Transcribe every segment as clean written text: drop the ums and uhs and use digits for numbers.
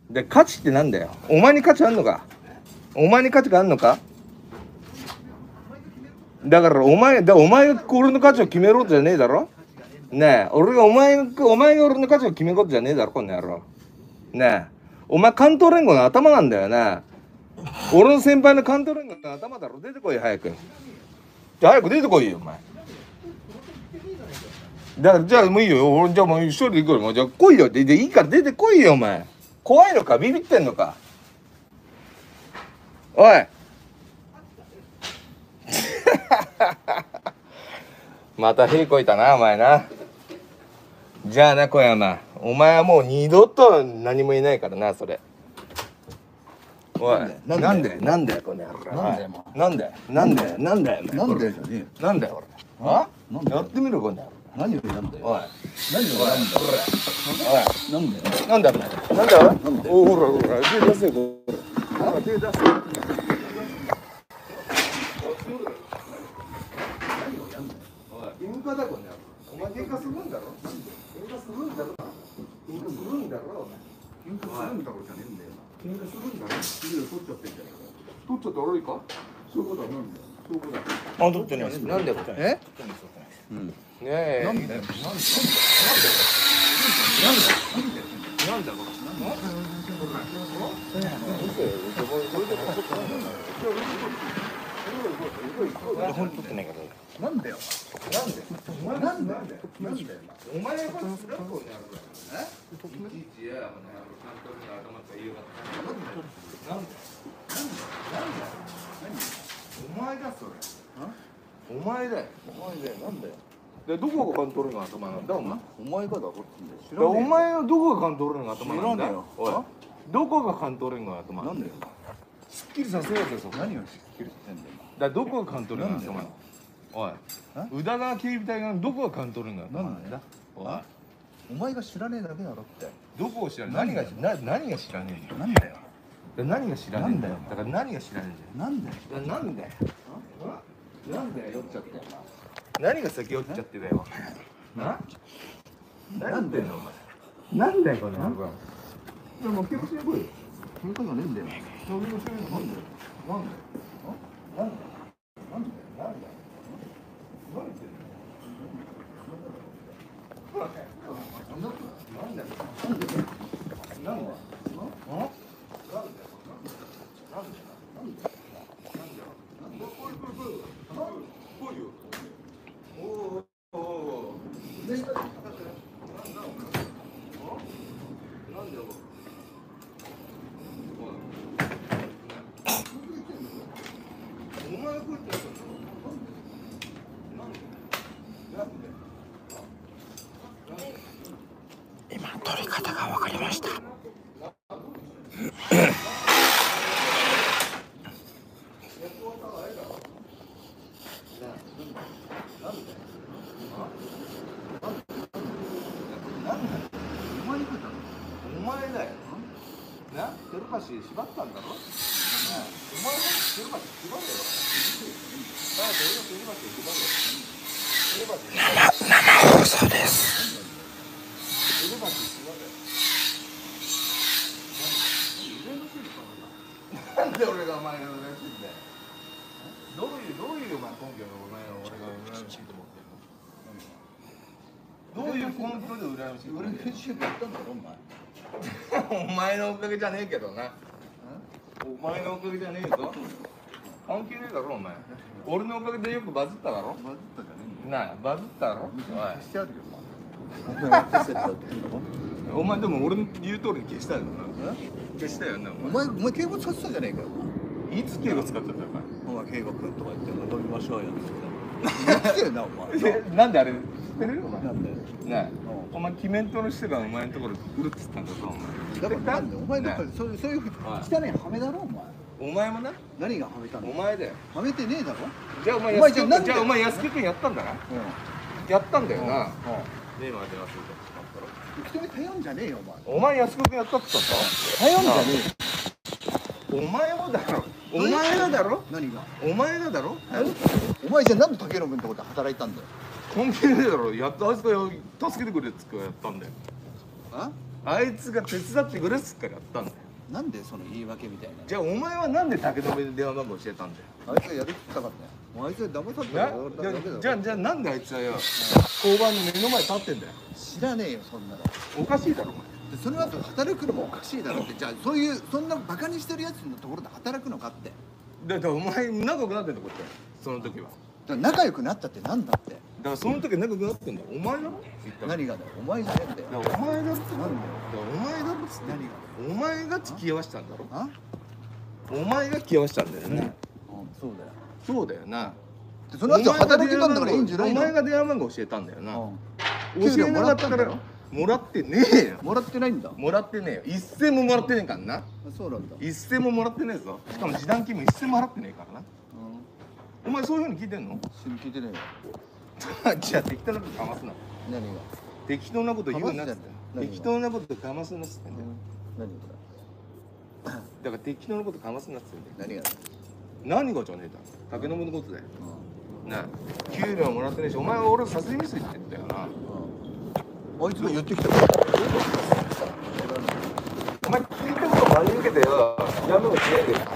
で価値ってなんだよ。お前に価値あんのか。お前に価値があんのか。だからお前が俺の価値を決めろじゃねえだろ。ねえ、お前が俺の価値を決めることじゃねえだろこの野郎。ねえ、お前関東連合の頭なんだよね。俺の先輩の関東連合の頭だろ。出てこい早く。早く出てこいよお前。だからじゃあもういいよ。俺じゃあもう一人で行くよ。もうじゃあ来いよっていいから出てこいよお前。怖いのかビビってんのか。おい。また屁こいたなお前な。じゃあな小山、お前はもう二度と何もいないからなそれ。おい、なんでこの野郎。なんでじゃねえ。なんだよ俺。あ？やってみろこの野郎。 何をなんだよ。 おい。 何をなんだよ。 おい。 なんだよ。 なんだよ。なんだよ。おほら手出せよ。ほら手出せよ。喧嘩だこの野郎。お前喧嘩するんだろ。喧嘩するんだろ。喧嘩するんだろお前。 喧嘩するんだろうじゃねえんだよ。 喧嘩するんだろ。 取っちゃってんじゃねえか。 取っちゃって悪いか。 そういうことはなんだよ。そういうことだ。 あ、取ってないです。なんで取ってない。 うん。 ねえ。 なんで。 本取ってないから。 なんだよ。なんで。 お前がこのスラップをやる。いちいちや、監督の頭と言うから。なんで。お前だそれ。お前だよ。 なんだよ。 でどこが監督の頭なんだお前。 お前がだろって知らねえ。お前はどこが監督の頭なんだよ。 おい。 どこが監督の頭なんだよ。 すっきりさせようぜそこ。 何をしっきりしてんだよ。 だどこが監督の頭なの。おい。宇田川警備隊がどこが監督の頭なんだ。おい。 お前が知らねえだけだろって。 どこを知らねえ。何が知らねえよ。 なんだよ。 何が知らねえんだよ。だから何が知らねえんだよ。 なんだよ。 なんだよ。 なんだよ、酔っちゃって。 何が先酔っちゃってだよ。なんでんのお前。なんだよこの野郎。もう結構してこいよ。 喧嘩じゃねえんだよ。 なんで。なんで。何言ってんの。 今取り方が分かりました。 お前だよ。な、テルパシー縛ったんだろ。お前もテルパシー縛れよ。 生放送です。 なんで俺がお前が羨ましいんだよ。どういうお前根拠でお前が俺が羨ましいと思ってんの。どういう根拠で羨ましい。 俺編集部やったんだろお前。 お前のおかげじゃねえけどな。お前のおかげじゃねえぞ。関係ねえだろお前。俺のおかげでよくバズっただろ。 バズったじゃねえんだよ。 なあバズっただろ。 消してあるよ。 お前でも俺の言う通りに消したよな。消したよな。 お前敬語使ってたじゃねえかよ。 いつ敬語使っちゃったのか。 お前敬語君とか言って飲みましょうよって言ってたよなお前。 なんであれ知ってる？お前。 なんで？ ねえ、お前キメントの人がお前のところ来るっつったんだぞお前。 だからなんでお前なんかそういう汚いハメだろお前。 お前もな。 何がハメたの？ お前だよ。 ハメてねえだろ。 じゃあお前安木君やったんだな。やったんだよな。ねえまで忘れて。 人に頼んじゃねえよお前。 お前安子君やったって言ったんだ。 頼んじゃねえよ。お前もだろ。お前がだろ。 何が？ お前がだろ。 お前じゃあ何で竹野君のとこで働いたんだよ。 関係ねえだろ。やっとあいつが助けてくれっつってやったんだよ。 あいつが手伝ってくれっつっからやったんだよ。 なんでその言い訳みたいな。 じゃあお前はなんで竹延で電話番号教えたんだよ。 あいつがやるって言ったからね。もうあいつが騙されたらじゃあなんであいつはよ、交番の目の前立ってんだよ。 知らねえよそんなの。 おかしいだろお前。 でその後働くのもおかしいだろって。じゃあそういうそんなバカにしてるやつのところで働くのかって。 だってお前仲良くなってんだこってその時は。 だから仲良くなったってなんだって。 だからその時仲良くなってんだよ。お前だろ言ったら。 何がだよ。お前じゃねえんだよ。 だからお前だろって。 なんだよ。 お前だろっつって。 何が。 お前が付き合わしたんだろ。 あ？ お前が付き合わしたんだよね。 そうだよ。 そうだよな。 でその後働けたんだからいいんじゃないの。 お前が電話番号教えたんだよな。教給料えなかったらもらってねえよ。 もらってないんだ。 もらってねえよ。一銭ももらってねえからな。 そうなんだ。 一銭ももらってねえぞ。しかも示談金も一銭も払ってねえからな。お前そういうふうに聞いてんの？ 聞いてないよ。 じゃあ適当なことかますな。 何が？ 適当なこと言うなっつって。 何が適当なことかますなっつってんだよ。 何がだから適当なことかますなっつってんだよ。 何が？ 何がじゃねえだろ。竹信のことだよ。なあ、給料もらってねえし、お前は俺を殺人未遂って言ったよな。 あいつが言ってきたから。 お前聞いたこと真に受けてよ。やめろしねえで。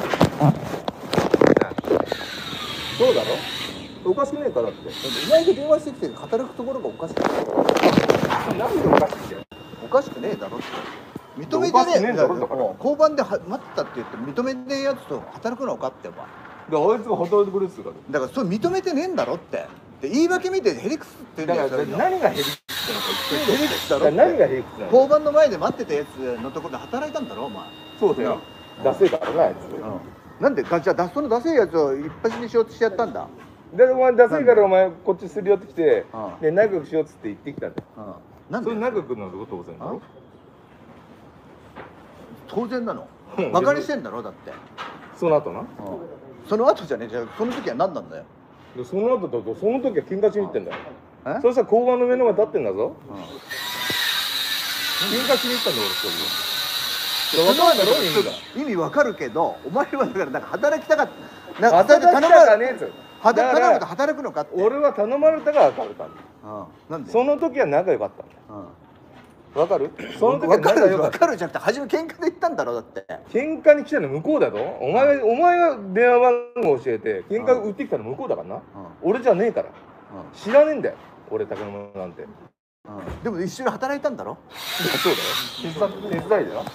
そうだろ？おかしくねえかだって。 お前が電話してきて働くところがおかしくない。 何でおかしいんだよ。 おかしくねえだろって。認めてねえだろ。交番で待ったって言って認めねえやつと働くのかってお前。 だからあいつが働いてくれっつうから。 だからそれ認めてねえんだろって。で言い訳見てヘリクスって言うんだよ。 何がヘリクスなのか言って。 ヘリクスだろ。 何がヘリクスなの？ 交番の前で待ってたやつのところで働いたんだろお前。 そうだよ。ダセえからなあいつ。 なんでじゃあそのダセえやつを一発にしようとしてやったんだ。 でお前ダセえからお前こっちすり寄ってきて、 ああで仲良くしようっつって言ってきたんだよ。 なんでそれ仲良くなること当然だろ。 当然なの。バカにしてんだろだって。 その後な。 その後じゃねえじゃあその時は何なんだよ。 でその後だとその時は喧嘩しに行ってんだよ。 え？ そしたら交番の目の前立ってんだぞ。喧嘩しに行ったんだよ俺一人で。分かんだろ意味が。 意味わかるけどお前はだからなんか働きたかった。 働きたかねえっつう。 頼むと働くのかって。 俺は頼まれたから別れたんだ。 なんで？ その時は仲良かったんだよ。わかる？その時はわかる仲良かった。 わかるじゃなくて初め喧嘩で言ったんだろだって。 喧嘩に来たの向こうだぞ。お前が電話番号教えて喧嘩売ってきたの向こうだからな。俺じゃねえから。知らねえんだよ。俺竹野なんて。 でも一緒に働いたんだろ。 いやそうだよ。手伝いだよ。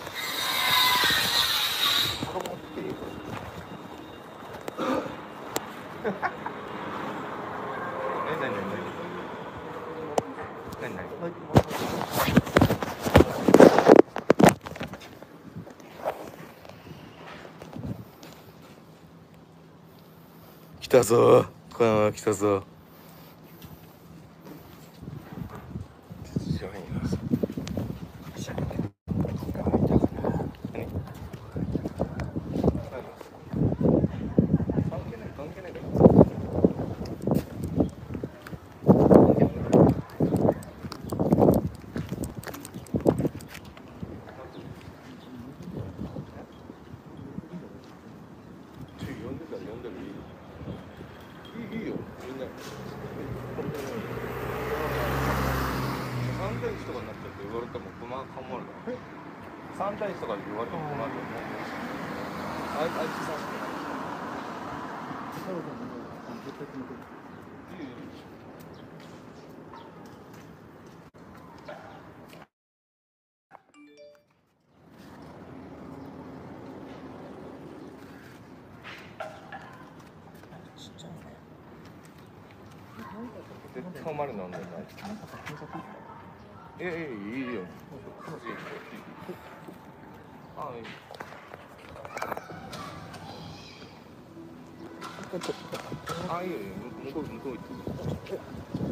来たぞ。小山来たぞ。3対1とかで言われても困るよね。あいつさ。絶対お前ら飲んでない。いいよ。あいい。あいいよ向こう行って。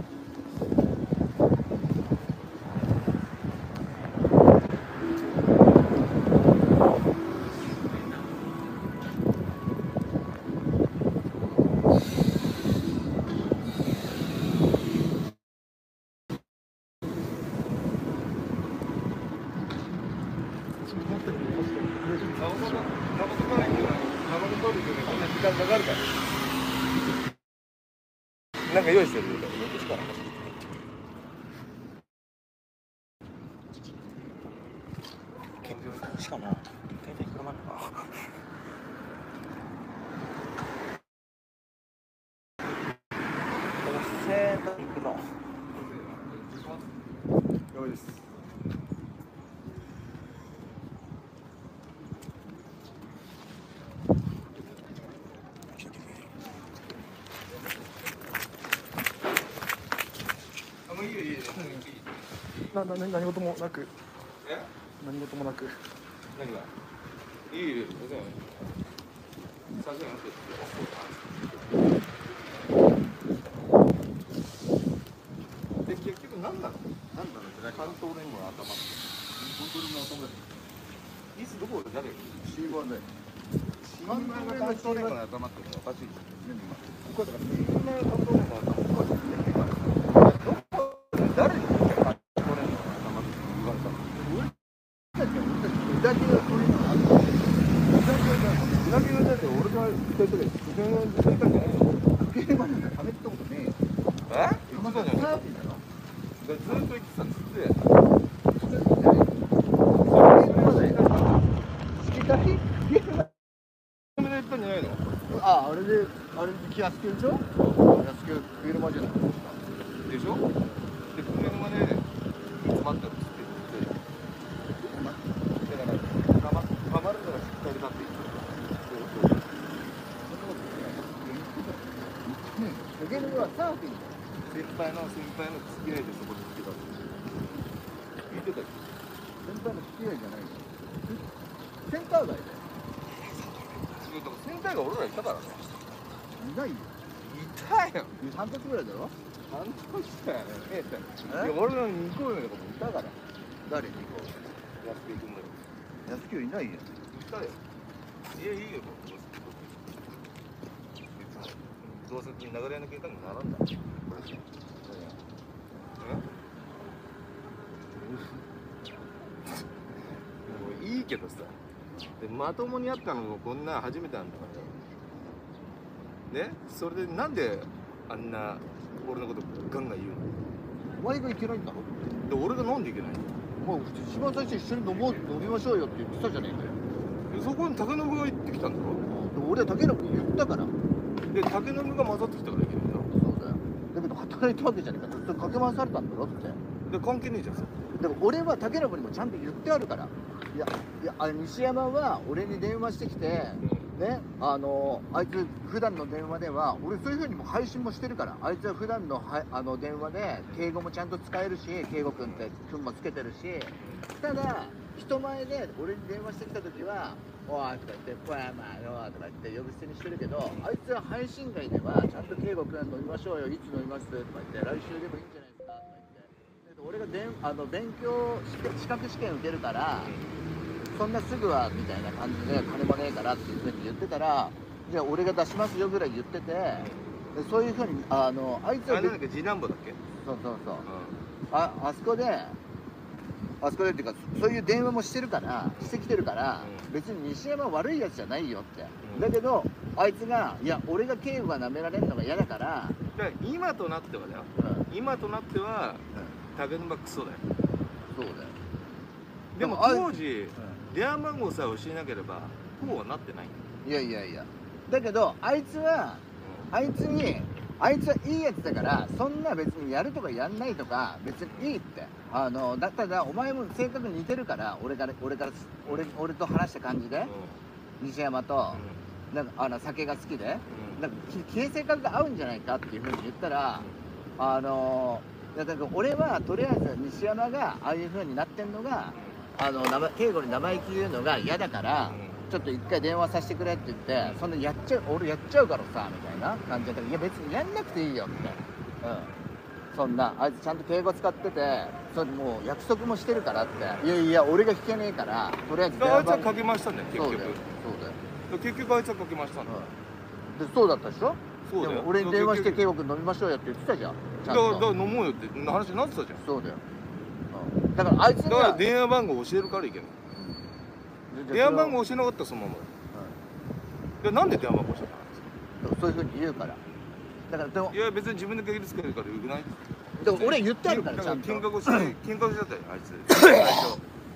時間かかるから。なんか用意してるみたいな。 しかも携帯車なんだな。1000円と行くの。 やばいです。あ、もういいよいいよ。 何事もなく。 え？ 何事もなく。 何が？いいよいいよ。さすがに待って。で結局何なの？ なんだろうって何？ 関東連合の頭。 本当にもう頭でいつどこで誰？ シーバーで関東連合の頭っておかしい。 ここだから関東連合の頭おかしい。誰に関東連合の頭って言われたの？ 俺たちうだけが取れなかった。 うなぎはだって俺が言った人で自分が言ったんじゃないの？ ゲームなんか食べたことねえよ。 え？ まだサーフィンだろ。 ずっと言ってたんですって。 あれで気安くでしょ？安く車じゃないでしょ？で車で詰まったっつって言って。だからたまるのがしっかりだって言って。 ゲームはサーフィン。 先輩の付き合いでそこに来てたって言ってたっけ？ 先輩の付き合いじゃないよ。センター街だよ。 だから先輩が俺らいたからね。 いないよ。 いたよ。 半年ぐらいだろ。 半年だよね。いや俺らに行こうよとかもいたから。 誰に行こう。 安く行くんだよ。 安くいないよ。 いたよ。いやいいよ。どうせ流れの計画にならんだ。いいけどさ、でまともにやったのもこんな初めてなんだからね。それでなんであんな俺のことガンガン言うの？ お前がいけないんだろ。 で俺が飲んでいけないもう一番最初一緒に飲みましょうよって言ってたじゃねえかよ。 の？そこに竹信が言ってきたんだろ。 で俺は竹野君言ったから。 で竹信が混ざってきたからいけないんだろ。 そうだよ。だけど働いたわけじゃねえか。ずっとかけ回されたんだろって。 で関係ねえじゃん。 でも俺は竹野君にもちゃんと言ってあるから。いや西山は俺に電話してきて、ね、あいつ普段の電話では俺そういう風にも配信もしてるから、あいつは普段の電話で敬語もちゃんと使えるし、敬語君って君もつけてるし、ただ人前で俺に電話してきた時は「おい」とか言って「小山よ」とか言って呼び捨てにしてるけど、あいつは配信外ではちゃんと敬語君飲みましょうよ、いつ飲みますとか言って、来週でもいいんじゃないですかとか言って、俺が勉強して資格試験受けるから、そんなすぐはみたいな感じで金もねえからっていうふうに言ってたら、じゃあ俺が出しますよぐらい言ってて、でそういうふうにあいつはなんだっけ次男坊だっけ？ そう、あそこでっていうか、そういう電話もしてきてるから、別に西山は悪いやつじゃないよって、だけどあいつがいや俺が敬語が舐められるのが嫌だから、 今となってはだよ、今となっては竹信クソだよ。 そうだよ。 でも当時電話番号さえ教えなければこうはなってない。 いやだけどあいつはいいやつだから、そんな別にやるとかやんないとか別にいいって、だったらお前も性格似てるから、俺と話した感じで、西山となんか酒が好きで、なんか性格が合うんじゃないかっていうふうに言ったら、だから俺はとりあえず西山がああいうふうになってんのが敬語に生意気言うのが嫌だから、ちょっと一回電話させてくれって言って、そんな俺やっちゃうからさみたいな感じだったら、いや別にやんなくていいよって、そんなあいつちゃんと敬語使ってて、それもう約束もしてるからって、いや俺が聞けねえから、とりあえず電話あいつはかけましたんだよ結局。 そうだよ結局あいつはかけましたんだよ。 でそうだったでしょ。 そうだよ。 でも俺に電話して敬語君飲みましょうよって言ってたじゃん。 だから飲もうよって話になってたじゃん。 そうだよ。だからあいつがだから電話番号教えるからいけない。電話番号教えなかったらそのままだよ。なんで電話番号教えたの？ そういうふうに言うから。だからでもいや別に自分で限りつけるからよくない？ でも俺言ってあるからちゃんと。 喧嘩したよあいつ。最初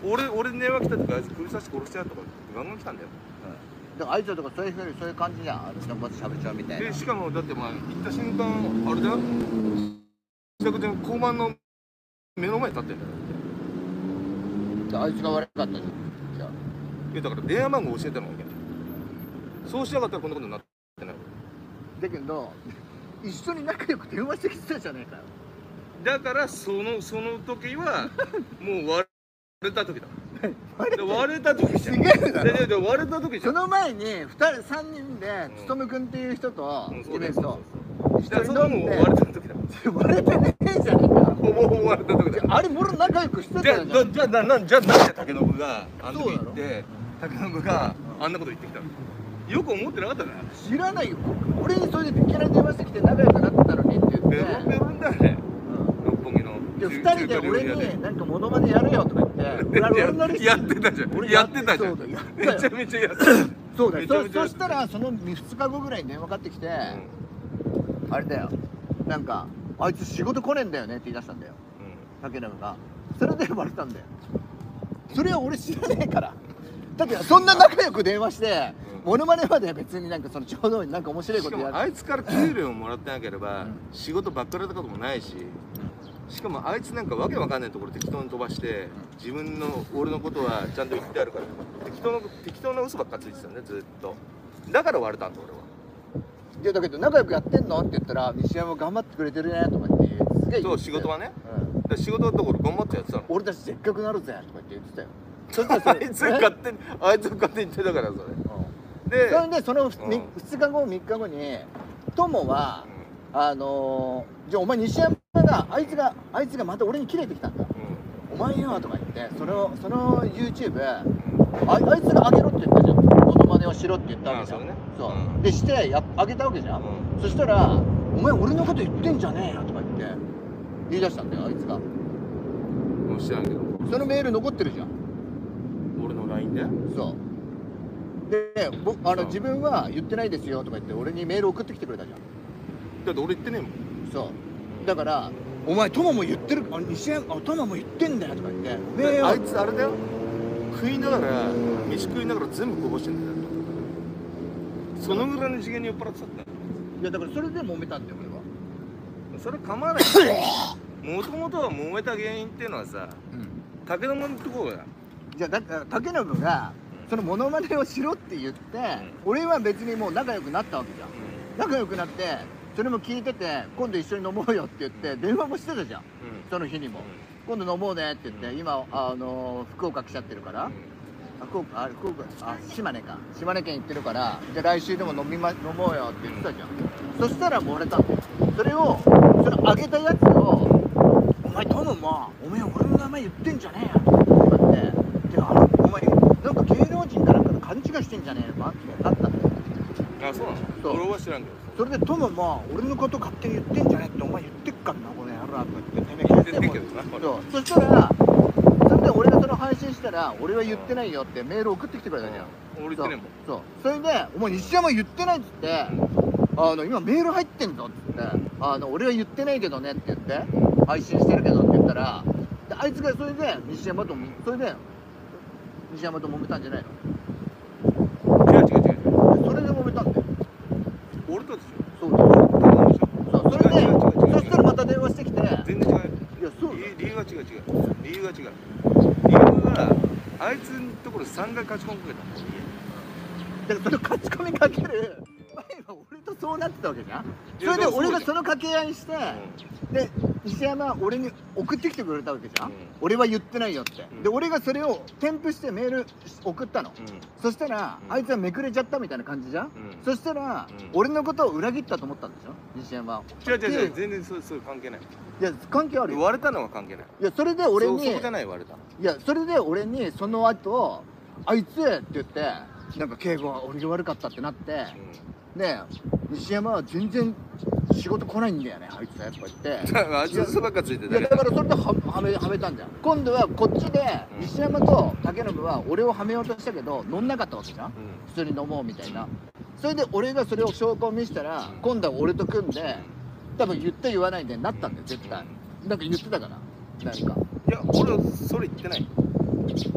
俺に電話来た時あいつ首刺して殺してやるとかガンガン来たんだよ。 でもあいつらとかそういう感じじゃん。あのバスしゃべっちゃうみたいな。 でしかもだってまあ行った瞬間あれだよ。自宅で交番の目の前に立ってんだよ。 であいつが悪かったじゃん。じゃあいやだから電話番号教えたのがいけない。そうしなかったらこんなことになってない。 だけど一緒に仲良く電話してきてたじゃねえかよ。 だからその時はもう割れた時だ。割れた時じゃん。 違うだろ。 で割れた時じゃん。 その前に3人でつとむくんっていう人とイベント一だからそれ緒に飲んでもう割れた時だ。 割れてねえじゃねえか。 ほぼほぼ割れた時だ。 あれもろ仲良くしてたじゃじゃん。 あなんで竹信があの時行って竹信があんなこと言ってきたの。よく思ってなかったな。 知らないよ。俺にそれでいきなり電話してきて仲良くなってたのにって言って。 ベロンベロンだね。六本木の。 で2人で俺になんかモノマネやるよとか言ってやってたじゃん。やってたじゃん。めちゃめちゃやってた。 そうだよ。そしたらその2日後ぐらいに電話かかってきて、あれだよ、なんかあいつ仕事来ねえんだよねって言い出したんだよ、竹中が。それでバレたんだよ。それは俺知らねえから。だってそんな仲良く電話してモノマネまで別になんかそのちょうどなんか面白いことやる。 あいつから給料もらってなければ仕事ばっかりだったこともないし、しかもあいつなんかわけわかんないところ適当に飛ばして自分の俺のことはちゃんと言ってあるから適当な嘘ばっかついてたんだよずっと。だから割れたんだ俺は。 いやだけど仲良くやってんのって言ったら西山頑張ってくれてるねとか言ってすげえ言ってたよ。 そう仕事はね、だから仕事のところ頑張ってやってたの。 俺たちせっかくなるぜとか言ってたよ。 あいつが勝手に言ってたからそれ。でそれでその2日後3日後に友はじゃあお前西山があいつがまた俺にキレてきたんだ。お前よとか言ってその YouTube あいつが上げろって言ったじゃん。モノマネをしろって言ったわけじゃん。そうでして上げたわけじゃん。そしたらお前俺のこと言ってんじゃねえよとか言って言い出したんだよあいつが。 もう知らんけどそのメール残ってるじゃん。 俺の LINE で。 そうで自分は言ってないですよとか言って俺にメール送ってきてくれたじゃん。 だって俺言ってねえもん。 そうだからお前友も言ってる西山友も言ってんだよとか言ってあいつあれだよ、食いながら飯食いながら全部こぼしてんだよ。そのぐらいの次元に酔っ払ってたんだよ。 いやだからそれで揉めたんだよ俺は。 それ構わない。もともとは揉めた原因っていうのはさ、竹の間のところだ。 じゃあだから竹信がそのモノマネをしろって言って、俺は別にもう仲良くなったわけじゃん。仲良くなってそれも聞いてて今度一緒に飲もうよって言って電話もしてたじゃん、その日にも、今度飲もうねって言って、今福岡来ちゃってるから、島根県行ってるから、じゃあ来週でも飲もうよって言ってたじゃん。そしたら漏れたんだよ。それをそのあげたやつをお前トムもお前俺の名前言ってんじゃねえよとか言ってでお前なんか芸能人かなんかと勘違いしてんじゃねえのかってなったんだよ。 あ、そうなの？そう。俺は知らんけど。 それでトムも俺のこと勝手に言ってんじゃねえってお前言ってっかんなこの野郎とか言っててめえ言ってんけどな。 そうそしたらそれで俺がその配信したら俺は言ってないよってメール送ってきてくれたじゃん。 俺言ってねえもん。 そうそれでお前西山言ってないっつって今メール入ってんぞっつって俺は言ってないけどねって言って配信してるけどって言ったらであいつがそれで西山と揉めたんじゃないの？ 違う。 それで揉めたんだよ。 俺とでしょ。 そうだよ。そうそれでそしたらまた電話してきて全然違う。 いやそうだよ。 理由が違う。理由があいつのところ3回勝ち込みかけたんだよ。 だからその勝ち込みかける前は俺とそうなってたわけじゃん。それで俺がその掛け合いして、で西山は俺に送ってきてくれたわけじゃん、俺は言ってないよって、で俺がそれを添付してメール送ったの、そしたら、あいつはめくれちゃったみたいな感じじゃん、そしたら、俺のことを裏切ったと思ったんでしょ西山は。 違う全然そう関係ない。 いや関係あるよ。 割れたのは関係ない。 いやそれで俺にそこじゃない割れた。 いやそれで俺にその後あいつって言ってなんか敬語は俺が悪かったってなって、で西山は全然仕事来ないんだよねあいつやっぱ言ってあいつ嘘ばっかついてた。 いやだからそれではめたんだよ。今度はこっちで西山と竹信は俺をはめようとしたけど乗んなかったわけじゃん、普通に飲もうみたいな。それで俺がそれを証拠を見せたら今度は俺と組んで多分言って言わないでなったんだよ絶対。なんか言ってたからなんか。 いや俺はそれ言ってない。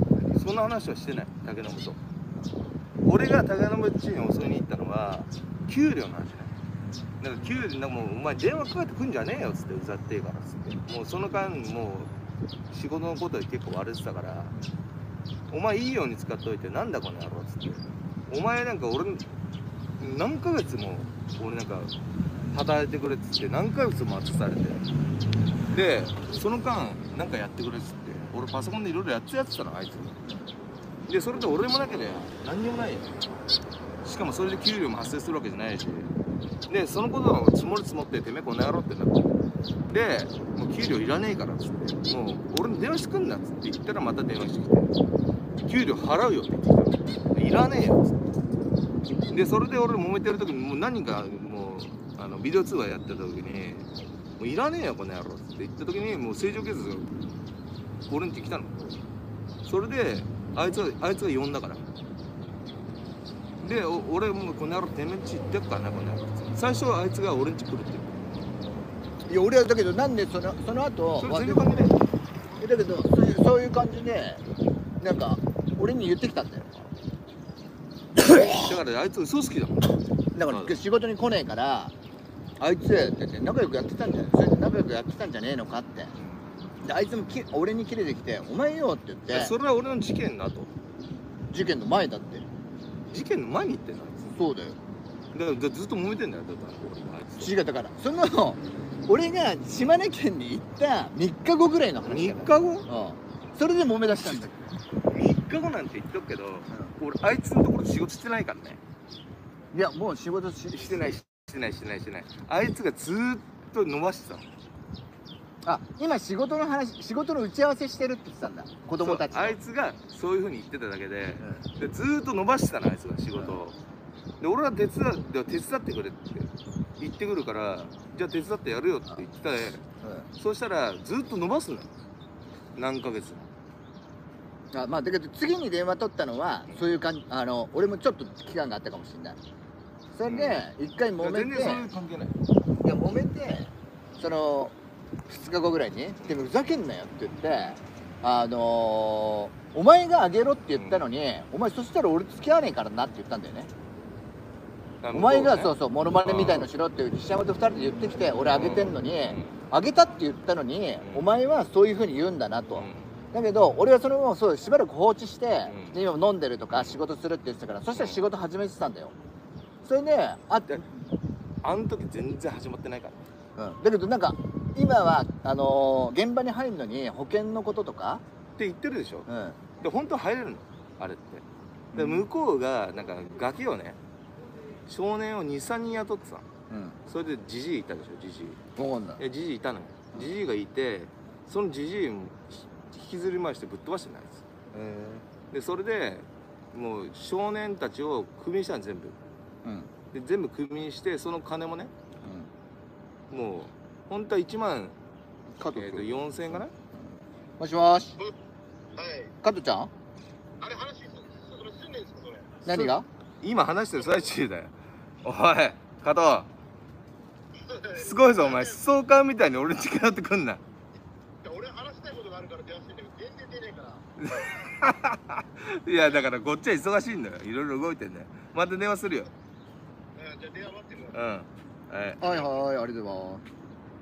その話はしてない竹信と。俺が竹信っちに襲いに行ったのは給料の話じゃない。だから給料なんかもうお前電話かかってくんじゃねえよっつって、うざってえからっつって、もうその間もう仕事のことで結構荒れてたから、お前いいように使っといてなんだこの野郎っつって、お前なんか俺何ヶ月も俺なんか働いてくれっつって何ヶ月も待たされて、でその間なんかやってくれっつって俺パソコンでいろいろやってたのあいつで、それで俺もなければ何にもないよ。しかもそれで給料も発生するわけじゃないし、でそのことを積もり積もっててめえこの野郎ってなって、でもう給料いらねえからっつって、もう俺に電話してくんなっつって言ったらまた電話してきて、給料払うよって言ってきた。いらねえよっつって、でそれで俺揉めてる時にもう何人かもうビデオ通話やってた時に「もういらねえよこの野郎」って言った時にもう正常警察が俺ん家来たの。それであいつが呼んだから。で俺もうこの野郎てめえんち行ってっからなこの野郎。最初はあいつが俺ん家来るって言う。 いや俺はだけどなんでその後それ全然関係ない。 だけどそういう感じでなんか俺に言ってきたんだよ。 だからあいつ嘘つきだもん。 だから仕事に来ねえからあいつだって仲良くやってたんじゃない、それで仲良くやってたんじゃねえのかって。であいつも俺に切れてきて「お前よ」って言って。 それは俺の事件の後。 事件の前だって。 事件の前に言ってんの。 そうだよ。 だからずっと揉めてんだよ。だから俺あいつと違う、だからその俺が島根県に行った3日後ぐらいの話だ 3 から。 日後うん、それで揉め出したんだよ。 3日後なんて言っとくけど、俺あいつのところで仕事してないからね。 いやもう仕事してない。あいつがずーっと伸ばしてたの。 あ、今仕事の打ち合わせしてるって言ってたんだ、子供たちと。 あいつがそういうふうに言ってただけで、でずーっと伸ばしてたのあいつが仕事を。で俺は手伝ってくれって言ってくるから、じゃあ手伝ってやるよって言ってたね。そうしたらずーっと伸ばすのよ、何ヶ月も。 あ、まあだけど次に電話取ったのはそういう感じ。俺もちょっと期間があったかもしれない。それで一回揉めて、 全然そういう関係ない。 いや揉めて、その2日後ぐらいに「でもふざけんなよ」って言って、お前があげろって言ったのに、お前そしたら俺付き合わねえからなって言ったんだよね。お前がそうモノマネみたいのしろって西山と2人で言ってきて、俺あげてんのに、あげたって言ったのに、お前はそういうふうに言うんだなと。だけど俺はそのままそうしばらく放置して、で今飲んでるとか仕事するって言ってたから、そしたら仕事始めてたんだよ。それであの時全然始まってないから。 だけどなんか今は現場に入るのに保険のこととかって言ってるでしょ。で本当は入れるのあれって。で向こうがなんかガキをね、少年を 2,3 人雇ってたの。それでジジイいたでしょ。ジジイジジイいたのよ。ジジイがいて、そのジジイも引きずり回してぶっ飛ばしてないです。でそれでもう少年たちをクビにしたの全部。で全部クビにして、その金もね、もう本当は1万4,000円かな。 もしもし。 はい。 加藤ちゃん？ あれ話それ住んでんですかそれ。 何が？ 今話してる最中だよ。おい加藤、すごいぞお前。ストーカーみたいに俺に近寄ってくんな。 俺話したいことがあるから電話してんだけど全然出ねえから。 いやだからこっちは忙しいんだよ。いろいろ動いてんだよ。また電話するよ。 じゃあ電話待ってるから。 はいはい、ありがとうございます。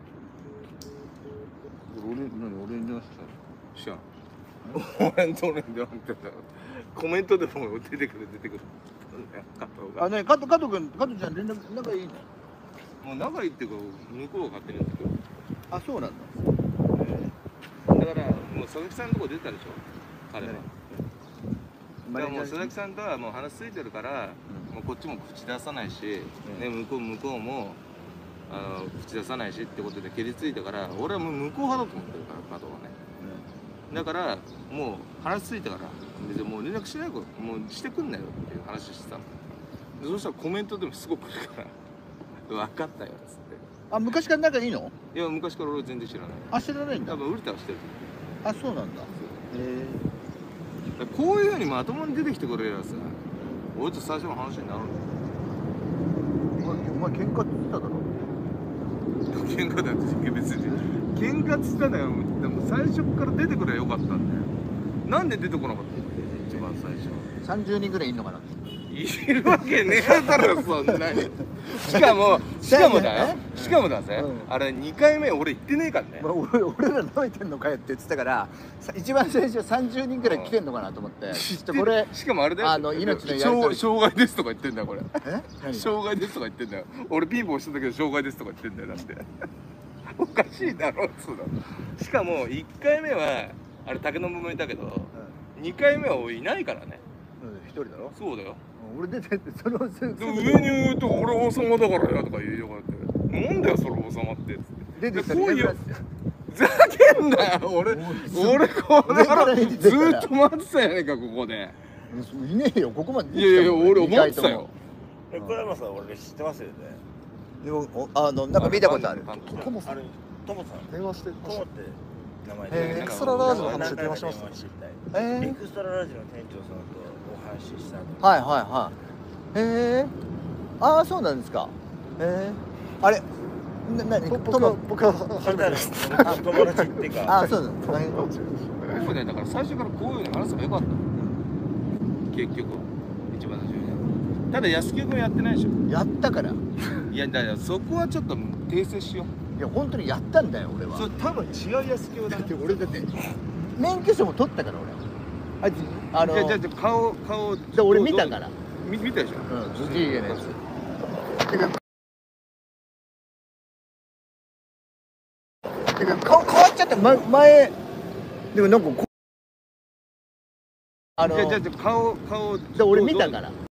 俺に電話した？ 知らん。俺のところに電話ってた。コメントでも出てくる。加藤が。 加藤ちゃん連絡仲いいの？ もう仲いいっていうか向こうが勝手にやってくる。 あ、そうなんだ。 だからもう佐々木さんのとこ出たでしょ彼は。だからもう佐々木さんとはもう話ついてるから、もうこっちも口出さないし、ね、向こうも口出さないしってことで蹴りついたから、俺はもう向こう派だと思ってるから加藤はね。だからもう話ついたから別にもう連絡しないこともうしてくんなよっていう話してたの。でそしたらコメントでもすごく来るから分かったよっつって。 あ、昔から仲いいの？ いや昔から俺全然知らない。 あ、知らないんだ。 多分ウルタはしてる。 あ、そうなんだ。 こういうふうにまともに出てきてくれるやつさ、俺と最初の話になるお前喧嘩って言ってただろ。 喧嘩だって別に喧嘩っつったのよ。でも最初から出てくればよかったんだよ。なんで出てこなかったの？ 30人ぐらいいんのかな。 いるわけねえだろそんなに。しかもだよ、しかもだぜ、あれ2回目俺行ってねえからね。 俺ら舐めてんのかよって言ってたから、一番最初30人ぐらい来てんのかなと思って、ちょっとこれしかもあれだよ、 命のやり取り障害ですとか言ってんだよこれ。 何障害ですとか言ってんだよ。俺ピンポンしてたけど障害ですとか言ってんだよだって。おかしいだろっつうの。しかも1回目はあれ竹の部分いたけど、2回目は俺いないからね。 一人だろ。 そうだよ。 俺出てってそのでも上に言うと俺王様だからよとか言うよこうやって。なんだよそれ王様ってっつって。 出てきたらこういうふざけんなよ俺これからずっと待ってたやねんかここで。 いねえよここまで。 いやいや俺思ってたよ。 小山さん俺知ってますよね。 でもなんか見たことある。 トモさんトモさん。 電話してトモって名前エクストララージの話電話しました。 エクストララージの店長さんとお話ししたの。 はいはいはい。へえ。ああそうなんですか。へえ。あれ。何？ 僕は初めてです。 友達っていうか。 あそうなんです。 そうだよだから最初からこういうの話せばよかった。結局一番最初に。ただ安木君やってないでしょ。 やったから。 いやだからそこはちょっと訂正しよう。 いや本当にやったんだよ俺は。 それ多分違う安木だね。 俺だって免許証も取ったから俺。あいつじゃ顔で俺見たから。 見たでしょ。 無事のやつ。顔変わっちゃった前でもなんかじゃ顔で俺見たから。